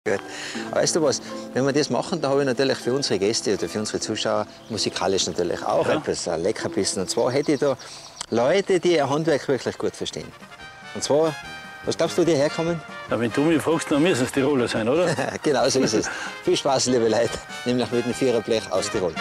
Gut. Weißt du was, wenn wir das machen, dann habe ich natürlich für unsere Gäste oder für unsere Zuschauer musikalisch natürlich auch etwas Leckerbissen. Und zwar hätte ich da Leute, die ihr Handwerk wirklich gut verstehen. Und zwar, was glaubst du, die herkommen? Ja, wenn du mich fragst, dann müssen es Tiroler sein, oder? Genau so ist es. Viel Spaß, liebe Leute, nämlich mit dem Viererblech aus Tirol.